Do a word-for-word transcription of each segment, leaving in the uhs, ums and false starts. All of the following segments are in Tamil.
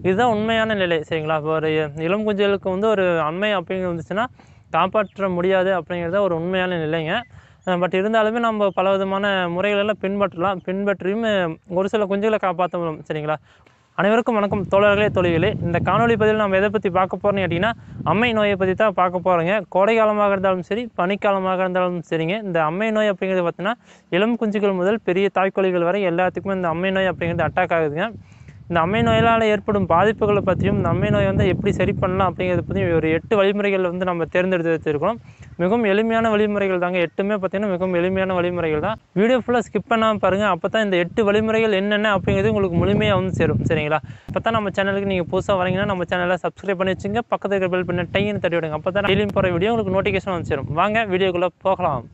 இதுதான் உண்மையான நிலை சரிங்களா. இப்போ ஒரு இளம் குஞ்சுகளுக்கு வந்து ஒரு அம்மை அப்படிங்கிறது வந்துச்சுன்னா காப்பாற்ற முடியாது அப்படிங்கிறது ஒரு உண்மையான நிலைங்க. பட் இருந்தாலுமே நம்ம பல விதமான முறைகளெல்லாம் பின்பற்றலாம். பின்பற்றியும் ஒரு சில குஞ்சுகளை காப்பாற்ற முடியும் சரிங்களா. அனைவருக்கும் வணக்கம் தோழர்களே தோழிகளே. இந்த காணொலி பதிவில் நம்ம எதை பற்றி பார்க்க போகிறோம்னு கேட்டிங்கன்னா அம்மை நோயை பற்றி தான் பார்க்க போகிறோங்க. கோடை காலமாக இருந்தாலும் சரி பனிக்காலமாக இருந்தாலும் சரிங்க, இந்த அம்மை நோய் அப்படிங்கிறது பார்த்தீங்கன்னா இளம் குஞ்சுகள் முதல் பெரிய தாய்க்கோழிகள் வரை எல்லாத்துக்குமே இந்த அம்மை நோய் அப்படிங்கிறது அட்டாக் ஆகுதுங்க. இந்த அம்மை நோயால் ஏற்படும் பாதிப்புகளை பற்றியும் இந்த அம்மை நோயை வந்து எப்படி சரி பண்ணலாம் அப்படிங்கிறத பற்றியும் ஒரு எட்டு வழிமுறைகள் வந்து நம்ம தேர்ந்தெடுத்து வச்சுருக்கோம். மிகவும் எளிமையான வழிமுறைகள் தாங்க. எட்டுமே பார்த்தீங்கன்னா மிகவும் எளிமையான வழிமுறைகள் தான். வீடியோ ஃபுல்லாக ஸ்கிப் பண்ணாமல் பாருங்கள். அப்போ தான் இந்த எட்டு வழிமுறைகள் என்னென்ன அப்படிங்கிறது உங்களுக்கு முழுமையாக வந்து சேரும் சரிங்களா. இப்போ தான் நம்ம சேனலுக்கு நீங்கள் புதுசாக வரீங்கன்னா நம்ம சேனலை சப்ஸ்கிரைப் பண்ணி வச்சுங்க. பக்கத்தில் இருக்கிற பெல் பண்ணி டைன்னு தட்டி விடுங்க. அப்போ தான் டெய்லியும் போகிற வீடியோ உங்களுக்கு நோட்டிஃபிகேஷன் வந்து சேரும். வாங்க வீடியோக்குள்ளே போகலாம்.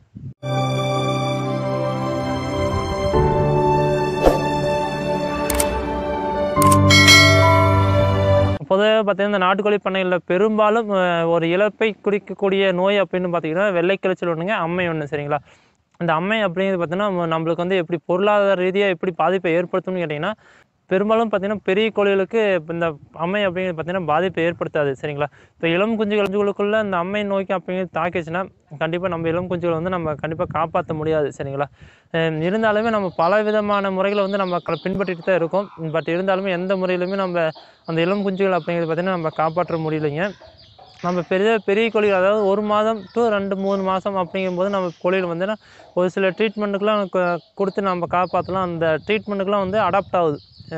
பொதுவாக பார்த்தீங்கன்னா இந்த நாட்டுக்கோழி பண்ணைகளில் பெரும்பாலும் ஒரு இழப்பை குறிக்கக்கூடிய நோய் அப்படின்னு பார்த்தீங்கன்னா வெள்ளைக்கிழச்சல் ஒன்றுங்க, அம்மை ஒன்று சரிங்களா. இந்த அம்மை அப்படிங்கிறது பார்த்தீங்கன்னா நம்மளுக்கு வந்து எப்படி பொருளாதார ரீதியாக எப்படி பாதிப்பை ஏற்படுத்தும்னு கேட்டிங்கன்னா பெரும்பாலும் பார்த்தீங்கன்னா பெரிய கோழிகளுக்கு இந்த அம்மை அப்படிங்கிறது பார்த்தீங்கன்னா பாதிப்பை ஏற்படுத்தாது சரிங்களா. இப்போ இளம் குஞ்சுகள் குஞ்சுகளுக்குள்ளே இந்த அம்மை நோய்க்கு அப்படிங்கிறது தாக்கிச்சுன்னா கண்டிப்பாக நம்ம இளம் குஞ்சுகளை வந்து நம்ம கண்டிப்பாக காப்பாற்ற முடியாது சரிங்களா. இருந்தாலுமே நம்ம பல விதமான முறைகளை வந்து நம்ம பின்பற்றிட்டு தான் இருக்கோம். பட் இருந்தாலுமே எந்த முறையிலுமே நம்ம அந்த இளம் குஞ்சுகள் அப்படிங்கிறது பார்த்திங்கன்னா நம்ம காப்பாற்ற முடியலைங்க. நம்ம பெரிய பெரிய கோழிகள் அதாவது ஒரு மாதம் டு ரெண்டு மூணு மாதம் அப்படிங்கும்போது நம்ம கோழிகள் வந்து ஒரு சில ட்ரீட்மெண்ட்டுக்கெலாம் கொடுத்து நம்ம காப்பாற்றலாம். அந்த ட்ரீட்மெண்ட்டுக்கெலாம் வந்து அடாப்ட் ஆகுது.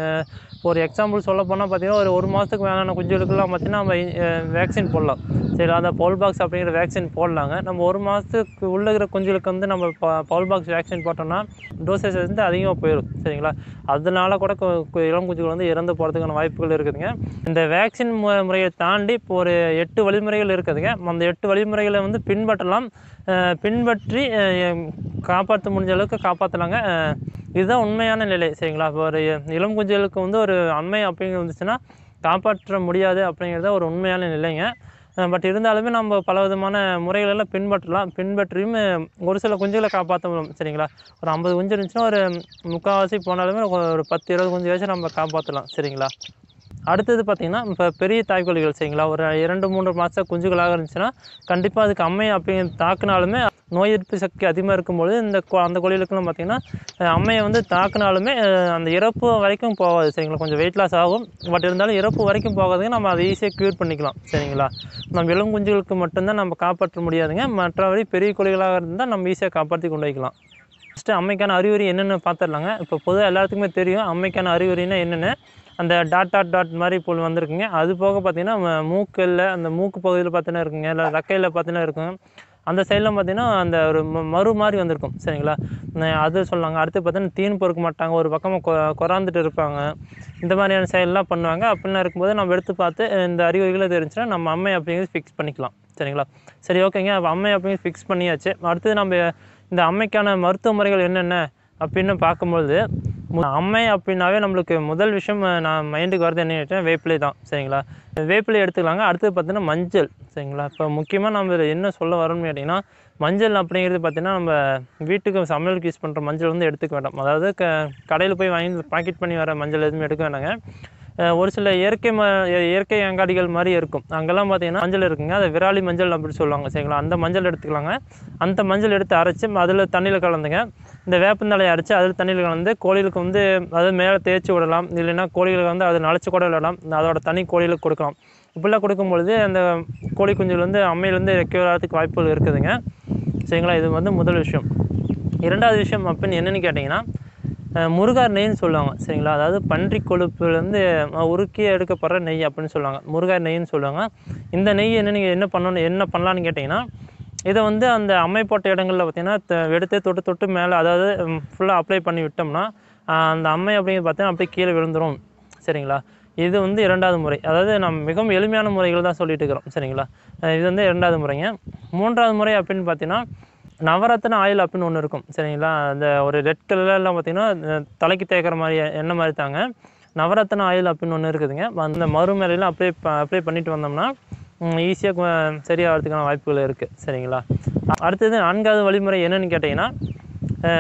ஒரு எக்ஸாம்பிள் சொல்ல போனால் பார்த்திங்கன்னா ஒரு ஒரு மாதத்துக்கு மேலான குஞ்சுகளுக்கெல்லாம் பார்த்திங்கன்னா நம்ம வேக்சின் போடலாம் சரி. அதை பவுல் பாக்ஸ் அப்படிங்கிற வேக்சின் போடலாங்க. நம்ம ஒரு மாதத்துக்கு உள்ள இருக்கிற குஞ்சுகளுக்கு வந்து நம்ம பவுல் பாக்ஸ் வேக்சின் போட்டோம்னா டோசேஜ் வந்து அதிகமாக போயிடும் சரிங்களா. அதனால கூட இளம் குஞ்சுகள் வந்து இறந்து போகிறதுக்கான வாய்ப்புகள் இருக்குதுங்க. இந்த வேக்சின் முறையை தாண்டி இப்போ ஒரு எட்டு வழிமுறைகள் இருக்குதுங்க. அந்த எட்டு வழிமுறைகளை வந்து பின்பற்றலாம். பின்பற்றி காப்பாற்ற முடிஞ்ச அளவுக்கு காப்பாற்றலாங்க. இதுதான் உண்மையான நிலை சரிங்களா. இப்போ ஒரு இளம் குஞ்சுகளுக்கு வந்து ஒரு அம்மை அப்படிங்கிறது வந்துச்சுன்னா காப்பாற்ற முடியாது அப்படிங்கிறத ஒரு உண்மையான நிலைங்க. பட் இருந்தாலுமே நம்ம பல விதமான முறைகளெல்லாம் பின்பற்றலாம். பின்பற்றியும் ஒரு சில குஞ்சுகளை காப்பாற்ற முடியும் சரிங்களா. ஒரு ஐம்பது குஞ்சு இருந்துச்சுன்னா ஒரு முக்கால்வாசி போனாலுமே ஒரு பத்து இருபது குஞ்சு வச்சு நம்ம காப்பாற்றலாம் சரிங்களா. அடுத்தது பார்த்திங்கன்னா இப்போ பெரிய தாய்க்கோழிகள் சரிங்களா, ஒரு இரண்டு மூன்று மாத குஞ்சுகளாக இருந்துச்சுன்னா கண்டிப்பாக அதுக்கு அம்மை அப்படிங்கிறது தாக்குனாலுமே நோய் எதிர்ப்பு சக்தி அதிகமாக இருக்கும்பொழுது இந்த அந்த கோழிகளுக்குலாம் பார்த்திங்கன்னா அம்மையை வந்து தாக்குனாலுமே அந்த இறப்பு வரைக்கும் போகாது சரிங்களா. கொஞ்சம் வெயிட் லாஸ் ஆகும். பட் இருந்தாலும் இறப்பு வரைக்கும் போகாதுங்க. நம்ம அதை ஈஸியாக க்யூர் பண்ணிக்கலாம் சரிங்களா. நம்ம இளம் குஞ்சுகளுக்கு மட்டும்தான் நம்ம காப்பாற்ற முடியாதுங்க. மற்றபடி பெரிய கோழிகளாக இருந்தால் நம்ம ஈஸியாக காப்பாற்றி கொண்டு வைக்கலாம். ஃபஸ்ட்டு அம்மைக்கான அறிகுறி என்னென்னு பார்த்துடலாங்க. இப்போ பொதுவாக எல்லாத்துக்குமே தெரியும் அம்மைக்கான அறிகுறினா என்னென்னு. அந்த டாட் டாட் டாட் மாதிரி இப்போ வந்திருக்குங்க. அது போக பார்த்திங்கன்னா மூக்கில் அந்த மூக்கு பகுதியில் பார்த்தீங்கன்னா இருக்குங்க, இல்லை ரெக்கையில் பார்த்தீங்கன்னா இருக்குங்க. அந்த சைடெலாம் பார்த்திங்கன்னா அந்த ஒரு மறு மாதிரி வந்திருக்கும் சரிங்களா. அது சொல்லாங்க. அடுத்து பார்த்தீங்கன்னா தீன் பொறுக்க மாட்டாங்க, ஒரு பக்கமாக கொ கொறாந்துட்டு இருப்பாங்க. இந்த மாதிரியான செயலெலாம் பண்ணுவாங்க. அப்படிலாம் இருக்கும்போது நம்ம எடுத்து பார்த்து இந்த அறிகுறிகளை தெரிஞ்சுன்னா நம்ம அம்மை அப்படிங்கிறது ஃபிக்ஸ் பண்ணிக்கலாம் சரிங்களா. சரி ஓகேங்க. அப்போ அம்மை அப்படிங்கிறது ஃபிக்ஸ் பண்ணியாச்சு. அடுத்தது நம்ம இந்த அம்மைக்கான மருத்துவ முறைகள் என்னென்ன அப்படின்னு பார்க்கும்போது அம்மை அப்படின்னாவே நம்மளுக்கு முதல் விஷயம் நான் மைண்டுக்கு வரது என்ன கேட்டேன் வேப்பிலை தான் சரிங்களா. வேப்பிலை எடுத்துக்கலாங்க. அடுத்தது பார்த்தீங்கன்னா மஞ்சள் சரிங்களா. இப்போ முக்கியமாக நம்ம என்ன சொல்ல வரோம்னு கேட்டிங்கன்னா மஞ்சள் அப்படிங்கிறது பார்த்திங்கன்னா நம்ம வீட்டுக்கு சமையலுக்கு யூஸ் பண்ணுற மஞ்சள் வந்து எடுத்துக்க வேண்டாம். அதாவது க கடையில் போய் வாங்கி பாக்கெட் பண்ணி வர மஞ்சள் எதுவுமே எடுக்க வேண்டாங்க. ஒரு சில இயற்கை ம இயற்கை அங்காடிகள் மாதிரி இருக்கும். அங்கெல்லாம் பார்த்திங்கன்னா மஞ்சள் இருக்குங்க. அதை விராலி மஞ்சள் அப்படின்னு சொல்லுவாங்க சரிங்களா. அந்த மஞ்சள் எடுத்துக்கலாங்க. அந்த மஞ்சள் எடுத்து அரைச்சி அதில் தண்ணியில் கலந்துங்க. இந்த வேப்பந்தலையை அரைச்சி அதில் தண்ணியில் கலந்து கோழிகளுக்கு வந்து அது மேலே தேய்ச்சி விடலாம். இல்லைன்னா கோழிகளுக்கு வந்து அதை நனைச்சி கூட விடலாம். அதோட தண்ணி கோழிகளுக்கு கொடுக்கலாம். இப்படிலாம் கொடுக்கும்பொழுது அந்த கோழி குஞ்சுகள் வந்து அம்மையிலேருந்து ரெக்கவர் ஆகிறதுக்கு வாய்ப்புகள் இருக்குதுங்க சரிங்களா. இது வந்து முதல் விஷயம். இரண்டாவது விஷயம் அப்படின்னு என்னென்னு கேட்டிங்கன்னா முருகார் நெய்ன்னு சொல்லுவாங்க சரிங்களா. அதாவது பன்றி கொழுப்புலேருந்து உருக்கி எடுக்கப்படுற நெய் அப்படின்னு சொல்லுவாங்க. முருகார் நெய்ன்னு சொல்லுவாங்க. இந்த நெய் என்ன நீங்கள் என்ன பண்ணணும் என்ன பண்ணலான்னு கேட்டிங்கன்னா இதை வந்து அந்த அம்மை போட்ட இடங்களில் பார்த்திங்கன்னா எடுத்து தொட்டு தொட்டு மேலே அதாவது ஃபுல்லாக அப்ளை பண்ணி விட்டோம்னா அந்த அம்மை அப்படிங்கிறது பார்த்திங்கன்னா அப்படியே கீழே விழுந்துடும் சரிங்களா. இது வந்து இரண்டாவது முறை. அதாவது நம்ம மிகவும் எளிமையான முறைகள் தான் சொல்லிட்டு இருக்கிறோம் சரிங்களா. இது வந்து இரண்டாவது முறைங்க. மூன்றாவது முறை அப்படின்னு பார்த்தீங்கன்னா நவரத்ன ஆயில் அப்படின்னு ஒன்று இருக்கும் சரிங்களா. அந்த ஒரு ரெட் கலர்லாம் பார்த்திங்கன்னா தலைக்கு தேய்க்கிற மாதிரி எண்ணெய் மாதிரி தாங்க. நவரத்ன ஆயில் அப்படின்னு ஒன்று இருக்குதுங்க. அந்த மறு மேலையெல்லாம் அப்ளை அப்ளை பண்ணிட்டு வந்தோம்னா ஈஸியாக சரியாகிறதுக்கான வாய்ப்புகள் இருக்குது சரிங்களா. அடுத்தது நான்காவது வழிமுறை என்னென்னு கேட்டிங்கன்னா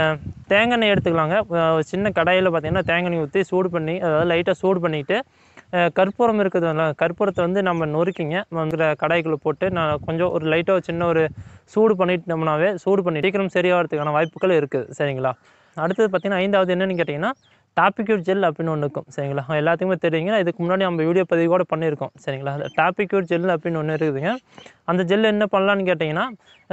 தேங்காய் எண்ணெய் எடுத்துக்கலாங்க. சின்ன கடாயில் பார்த்திங்கன்னா தேங்காய் எண்ணெய் ஊற்றி சூடு பண்ணி அதாவது லைட்டாக சூடு பண்ணிவிட்டு கற்பூரம் இருக்குதுல்ல, கற்பூரத்தை வந்து நம்ம நொறுக்கிங்க வந்து கடாய்க்குள்ளே போட்டு நான் கொஞ்சம் ஒரு லைட்டாக சின்ன ஒரு சூடு பண்ணிட்டோம்னாவே சூடு பண்ணி சீக்கிரம் சரியாகிறதுக்கான வாய்ப்புகள் இருக்குது. சரிங்களா? அடுத்தது பார்த்தீங்கன்னா ஐந்தாவது என்னென்னு கேட்டிங்கன்னா டாபிக்யூட் ஜெல் அப்படின்னு ஒன்று இருக்கும். சரிங்களா? எல்லாத்துக்குமே தெரியுங்க. இதுக்கு முன்னாடி நம்ம வீடியோ பதிவு கூட பண்ணியிருக்கோம். சரிங்களா? டாபிக்யூட் ஜெல் அப்படின்னு ஒன்று இருக்குதுங்க. அந்த ஜெல் என்ன பண்ணலான்னு கேட்டிங்கன்னா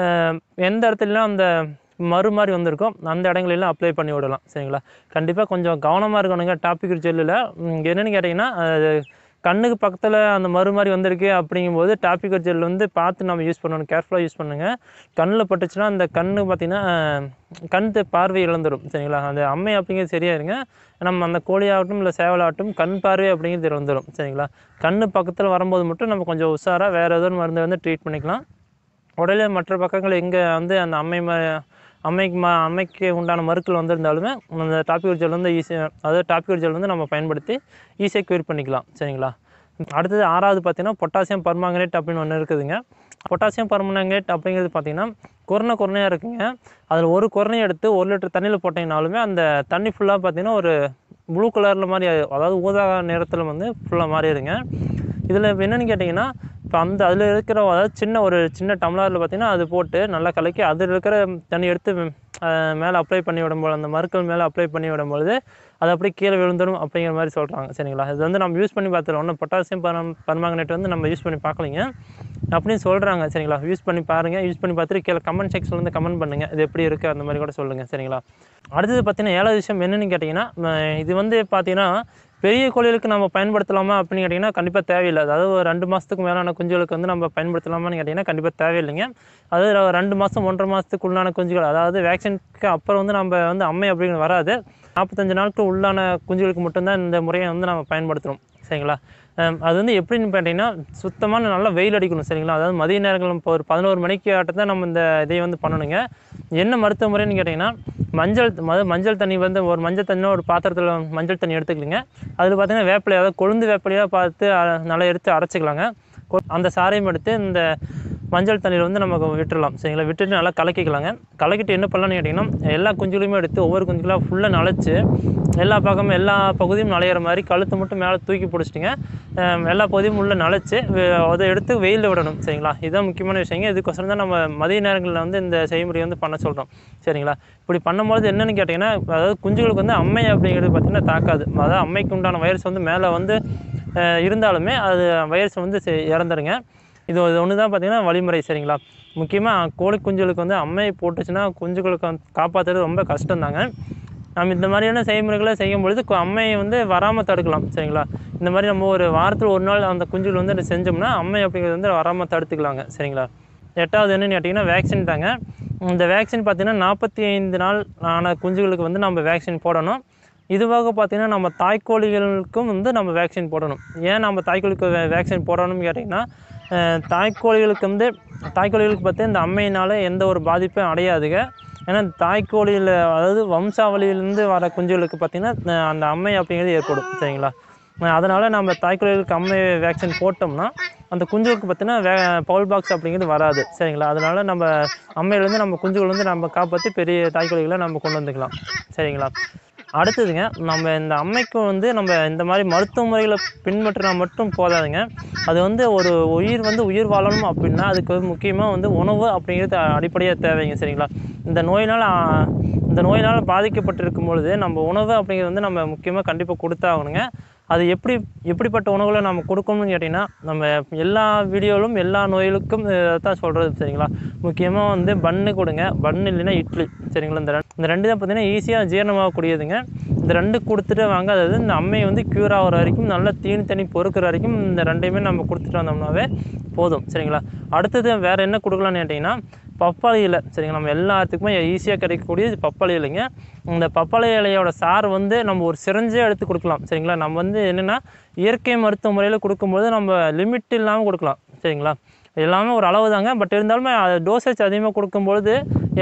எந்த இடத்துலலாம் அந்த மறு மாதிரி வந்திருக்கும் அந்த இடங்களெல்லாம் அப்ளை பண்ணி விடலாம். சரிங்களா? கண்டிப்பாக கொஞ்சம் கவனமாக இருக்கணுங்க. டாபிக்யூட் ஜெல்லில் என்னென்னு கேட்டிங்கன்னா கண்ணுக்கு பக்கத்தில் அந்த மறு மாதிரி வந்திருக்கு அப்படிங்கும்போது டாபிக்யூட் ஜெல் வந்து பார்த்து நம்ம யூஸ் பண்ணணும். கேர்ஃபுல்லாக யூஸ் பண்ணுங்கள். கண்ணில் பட்டுச்சுன்னா அந்த கண்ணு பார்த்திங்கன்னா கண் பார்வை இழந்துடும். சரிங்களா? அந்த அம்மை அப்படிங்கிறது சரியாயிருங்க. நம்ம அந்த கோழியாகட்டும் இல்லை சேவலாகட்டும் கண் பார்வை அப்படிங்கிறது இழந்துடும். சரிங்களா? கண் பக்கத்தில் வரும்போது மட்டும் நம்ம கொஞ்சம் உஷாராக வேறு எதுவும் மருந்து வந்து ட்ரீட் பண்ணிக்கலாம். உடலே மற்ற பக்கங்கள் எங்கே வந்து அந்த அம்மை ம அம்மைக்கு ம அம்மைக்கு உண்டான மருக்கள் வந்திருந்தாலுமே அந்த டாபிக்யூட் ஜெல் வந்து ஈஸியாக அதாவது டாபிக்யூட் ஜெல் வந்து நம்ம பயன்படுத்தி ஈஸியாக க்யூர் பண்ணிக்கலாம். சரிங்களா? அடுத்தது ஆறாவது பார்த்திங்கன்னா பொட்டாசியம் பர்மாங்கனேட் அப்படின்னு ஒன்று இருக்குதுங்க. பொட்டாசியம் பர்மாங்கனேட் அப்படிங்கிறது பார்த்திங்கன்னா கொரோனா கொரோனையாக இருக்குங்க. அதில் ஒரு கொரோனையை எடுத்து ஒரு லிட்டர் தண்ணியில் போட்டிங்கனாலுமே அந்த தண்ணி ஃபுல்லாக பார்த்திங்கன்னா ஒரு ப்ளூ கலரில் மாதிரி அதாவது ஊதா நேரத்தில் வந்து ஃபுல்லாக மாறிடுங்க. இதில் என்னென்னு கேட்டிங்கன்னா இப்போ அந்த அதில் இருக்கிற அதாவது சின்ன ஒரு சின்ன டம்ளரில் பார்த்திங்கன்னா அது போட்டு நல்லா கலக்கி அதில் இருக்கிற தண்ணி எடுத்து மேலே அப்ளை பண்ணி விடும்போது அந்த மருக்கள் மேலே அப்ளை பண்ணி விடும்பொழுது அது அப்படியே கீழே விழுந்துடும் அப்படிங்கிற மாதிரி சொல்கிறாங்க. சரிங்களா? இது வந்து நம்ம யூஸ் பண்ணி பார்த்துருவோம். ஒன்றும் பொட்டாசியம் பர்ம பர்மாங்கனேட் வந்து நம்ம யூஸ் பண்ணி பார்க்கலிங்க அப்படின்னு சொல்கிறாங்க. சரிங்களா? யூஸ் பண்ணி பாருங்கள். யூஸ் பண்ணி பார்த்துட்டு கீழே கமெண்ட் செக்ஷனில் வந்து கமெண்ட் பண்ணுங்கள். இது எப்படி இருக்குது அந்த மாதிரி கூட சொல்லுங்கள். சரிங்களா? அடுத்தது பார்த்திங்கன்னா ஏழாவது விஷயம் என்னென்னு கேட்டிங்கன்னா இது வந்து பார்த்திங்கன்னா பெரிய கோழிகளுக்கு நம்ம பயன்படுத்தலாமா அப்படின்னு கேட்டிங்கன்னா கண்டிப்பாக தேவையில்லை. அதாவது ஒரு ரெண்டு மாதத்துக்கு மேலான குஞ்சுகளுக்கு வந்து நம்ம பயன்படுத்தலாமான்னு கேட்டிங்கன்னா கண்டிப்பாக தேவையில்லைங்க. அதாவது ரெண்டு மாதம் ஒன்றரை மாதத்துக்கு உள்ளான குஞ்சுகள் அதாவது வேக்சினுக்கு அப்புறம் வந்து நம்ம வந்து அம்மை அப்படிங்கிறது வராது. நாற்பத்தஞ்சு நாளுக்கு உள்ளான குஞ்சுகளுக்கு மட்டும்தான் இந்த முறையை வந்து நம்ம பயன்படுத்துகிறோம். சரிங்களா? அது வந்து எப்படின்னு பார்த்தீங்கன்னா சுத்தமான நல்லா வெயில் அடிக்கணும். சரிங்களா? அதாவது மதிய நேரங்கள் இப்போ ஒரு பதினோரு மணிக்கு ஆட்டத்தான் நம்ம இந்த இதை வந்து பண்ணணுங்க. என்ன மருத்துவ முறைன்னு கேட்டிங்கன்னா மஞ்சள் மது மஞ்சள் தண்ணி வந்து ஒரு மஞ்சள் தண்ணியில் ஒரு பாத்திரத்தில் மஞ்சள் தண்ணி எடுத்துக்கலிங்க. அதில் பார்த்திங்கன்னா வேப்பிலை அதாவது கொழுந்து வேப்பிலையாக பார்த்து நல்லா எடுத்து அரைச்சிக்கலாங்க. அந்த சாரையும் எடுத்து இந்த மஞ்சள் தண்ணியில் வந்து நம்ம விட்டுடலாம். சரிங்களா? விட்டுட்டு நல்லா கலக்கிக்கலாங்க. கலக்கிட்டு என்ன பண்ணலான்னு கேட்டிங்கன்னா எல்லா குஞ்சுகளையுமே எடுத்து ஒவ்வொரு குஞ்சுகளாக ஃபுல்லாக நனைச்சி எல்லா பக்கமும் எல்லா பகுதியும் நனையிற மாதிரி கழுத்து மட்டும் மேலே தூக்கி பிடிச்சிட்டுங்க எல்லா பகுதியும் உள்ளே நனைச்சி அதை எடுத்து வெயிலில் விடணும். சரிங்களா? இதுதான் முக்கியமான விஷயங்க. இதுக்கோசரம் தான் நம்ம மதிய நேரங்களில் வந்து இந்த செய்முறை வந்து பண்ண சொல்கிறோம். சரிங்களா? இப்படி பண்ணும்போது என்னென்னு கேட்டிங்கன்னா அதாவது குஞ்சுகளுக்கு வந்து அம்மை அப்படிங்கிறது பார்த்திங்கன்னா தாக்காது. அதாவது அம்மைக்கு உண்டான வைரஸ் வந்து மேலே வந்து இருந்தாலுமே அது வைரஸ் வந்து இறந்துருங்க. இது ஒன்று தான் பார்த்திங்கன்னா வழிமுறை. சரிங்களா? முக்கியமாக கோழி குஞ்சுகளுக்கு வந்து அம்மை போட்டுச்சுன்னா குஞ்சுகளுக்கு காப்பாற்றுறது ரொம்ப கஷ்டம்தாங்க. நம்ம இந்த மாதிரியான செய்முறைகளை செய்யும் பொழுது அம்மையை வந்து வராமல் தடுக்கலாம். சரிங்களா? இந்த மாதிரி நம்ம ஒரு வாரத்தில் ஒரு நாள் அந்த குஞ்சுகள் வந்து செஞ்சோம்னா அம்மை அப்படிங்கிறது வந்து வராமல் தடுத்துக்கலாங்க. சரிங்களா? எட்டாவது என்னென்னு கேட்டிங்கன்னா வேக்சின் தாங்க. இந்த வேக்சின் பார்த்திங்கன்னா நாற்பத்தி ஐந்து நாள் ஆன குஞ்சுகளுக்கு வந்து நம்ம வேக்சின் போடணும். இதுவாக பார்த்திங்கன்னா நம்ம தாய்க்கோழிகளுக்கும் வந்து நம்ம வேக்சின் போடணும். ஏன் நம்ம தாய்க்கோழிக்கு வேக்சின் போடணும்னு கேட்டிங்கன்னா தாய்க்கோழிகளுக்கு வந்து தாய்க்கோழிகளுக்கு பார்த்து இந்த அம்மையினால் எந்த ஒரு பாதிப்பும் அடையாதுங்க. ஏன்னா தாய்க்கோழியில் அதாவது வம்சாவளியிலேருந்து வர குஞ்சுகளுக்கு பார்த்திங்கன்னா அந்த அம்மை அப்படிங்கிறது ஏற்படும். சரிங்களா? அதனால் நம்ம தாய்க்கோழிகளுக்கு அம்மை வேக்சின் போட்டோம்னா அந்த குஞ்சுகளுக்கு பார்த்திங்கன்னா வே பவுல் பாக்ஸ் அப்படிங்கிறது வராது. சரிங்களா? அதனால் நம்ம அம்மையிலேருந்து நம்ம குஞ்சுகள் வந்து நம்ம காப்பாற்றி பெரிய தாய்க்கோழிகளை நம்ம கொண்டு வந்துக்கலாம். சரிங்களா? அடுத்ததுங்க நம்ம இந்த அம்மைக்கு வந்து நம்ம இந்த மாதிரி மருத்துவ முறைகளை பின்பற்றினா மட்டும் போதாதுங்க. அது வந்து ஒரு உயிர் வந்து உயிர் வாழணும் அப்படின்னா அதுக்கு வந்து முக்கியமாக வந்து உணவு அப்படிங்கிறது அடிப்படையாக தேவைங்க. சரிங்களா? இந்த நோயினால் இந்த நோயினால் பாதிக்கப்பட்டிருக்கும் பொழுது நம்ம உணவு அப்படிங்கிறது வந்து நம்ம முக்கியமாக கண்டிப்பாக கொடுத்தாகணுங்க. அது எப்படி எப்படிப்பட்ட உணவுகளை நம்ம கொடுக்கணும்னு கேட்டிங்கன்னா நம்ம எல்லா வீடியோவிலும் எல்லா நோய்களுக்கும் தான் சொல்கிறது. சரிங்களா? முக்கியமாக வந்து பன்னு கொடுங்க. பன்னு இல்லைன்னா இட்லி. சரிங்களா? இந்த இந்த ரெண்டு தான் பார்த்திங்கன்னா ஈஸியாக ஜீரணமாகக்கூடியதுங்க. இந்த ரெண்டு கொடுத்துட்டு வாங்க. அதாவது இந்த அம்மையை வந்து க்யூர் ஆகிற வரைக்கும் நல்லா தீனி தண்ணி பொறுக்கிற வரைக்கும் இந்த ரெண்டையுமே நம்ம கொடுத்துட்டு வந்தோம்னாவே போதும். சரிங்களா? அடுத்தது வேறு என்ன கொடுக்கலான்னு கேட்டிங்கன்னா பப்பாளி இலை. சரிங்களா? நம்ம எல்லாத்துக்குமே ஈஸியாக கிடைக்கக்கூடிய பப்பாளி இலைங்க. இந்த பப்பாளி இலையோட சாறு வந்து நம்ம ஒரு சிரஞ்சே எடுத்து கொடுக்கலாம். சரிங்களா? நம்ம வந்து என்னென்னா இயற்கை மருத்துவ முறையில் கொடுக்கும்போது நம்ம லிமிட் இல்லாமல் கொடுக்கலாம். சரிங்களா? எல்லாமே ஒரு அளவு தாங்க. பட் இருந்தாலுமே டோசேஜ் அதிகமாக கொடுக்கும்பொழுது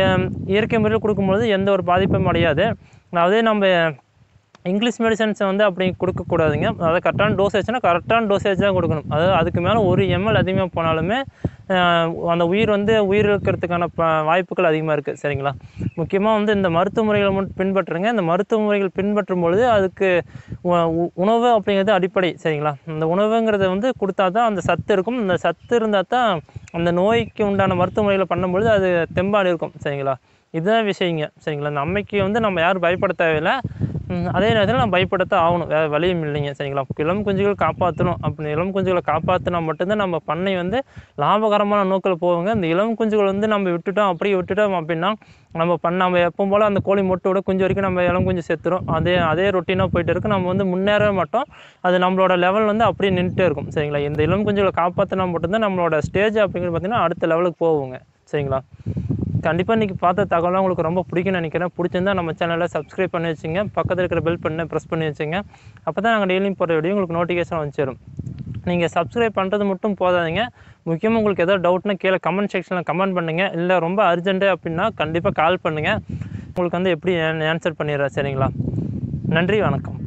இயற்கை முறையில் கொடுக்கும்பொழுது எந்த ஒரு பாதிப்பும் அடையாது. அதே நம்ம இங்கிலீஷ் மெடிசன்ஸை வந்து அப்படி கொடுக்கக்கூடாதுங்க. அதாவது கரெக்டான டோசேஜ்னால் கரெக்டான டோசேஜ் தான் கொடுக்கணும். அதாவது அதுக்கு மேலே ஒரு எம்எல் அதிகமாக போனாலுமே அந்த உயிர் வந்து உயிரிழக்கிறதுக்கான ப வாய்ப்புகள் அதிகமாக இருக்குது சரிங்களா. முக்கியமாக வந்து இந்த மருத்துவ முறைகளை மட்டும் பின்பற்றுங்க. இந்த மருத்துவ முறைகள் பின்பற்றும் பொழுது அதுக்கு உணவு அப்படிங்கிறது அடிப்படை சரிங்களா. இந்த உணவுங்கிறத வந்து கொடுத்தா தான் அந்த சத்து இருக்கும். இந்த சத்து இருந்தால் தான் அந்த நோய்க்கு உண்டான மருத்துவ முறைகளை பண்ணும்பொழுது அது தெம்பாடு இருக்கும் சரிங்களா. இதுதான் விஷயங்க சரிங்களா. இந்த அம்மைக்கு வந்து நம்ம யாரும் பயப்பட தேவையில்லை. அதே நேரத்தில் நம்ம பயப்படத்தான் ஆகணும், வேறு வழியும் இல்லைங்க சரிங்களா. இளம் குஞ்சுகள் காப்பாற்றணும், அப்படி இளம் குஞ்சுகளை காப்பாற்றினா மட்டும்தான் நம்ம பண்ணை வந்து லாபகரமான நோக்கில் போவோங்க. இந்த இளம் குஞ்சுகள் வந்து நம்ம விட்டுட்டோம் அப்படியே விட்டுட்டோம் அப்படின்னா நம்ம பண்ண நம்ம எப்பவும் போல் அந்த கோழி மொட்டை விட குஞ்சு வரைக்கும் நம்ம இளம் குஞ்சு செத்துரும். அதே அதே ரொட்டீனாக போயிட்டு இருக்கும். நம்ம வந்து முன்னேறவே மாட்டோம். அது நம்மளோட லெவல் வந்து அப்படியே நின்றுட்டே இருக்கும் சரிங்களா. இந்த இளம் குஞ்சுகளை காப்பாற்றினா மட்டும்தான் நம்மளோட ஸ்டேஜ் அப்படிங்கிறது பார்த்திங்கன்னா அடுத்த லெவலுக்கு போவோங்க சரிங்களா. கண்டிப்பாக இன்றைக்கி பார்த்த தகவலாம் உங்களுக்கு ரொம்ப பிடிக்கும்னு நினைக்கிறேன். பிடிச்சிருந்தா நம்ம சேனலில் சப்ஸ்கிரைப் பண்ணி வச்சுங்க, பக்கத்தில் இருக்கிற பெல் பண்ண ப்ரெஸ் பண்ணி வச்சுங்க. அப்போ தான் நாங்கள் டெய்லியும் போகிற வீடியோ உங்களுக்கு நோட்டிஃபிகேஷன் வந்து சேரும். நீங்கள் சப்ஸ்கிரைப் பண்ணுறது மட்டும் போதாதீங்க, முக்கியமாக உங்களுக்கு எதாவது டவுட்னா கீழே கமெண்ட் செக்ஷனில் கமெண்ட் பண்ணுங்கள். இல்லை ரொம்ப அர்ஜென்ட்டு அப்படின்னா கண்டிப்பாக கால் பண்ணுங்கள், உங்களுக்கு வந்து எப்படி ஆன்சர் பண்ணிடுறேன் சரிங்களா. நன்றி, வணக்கம்.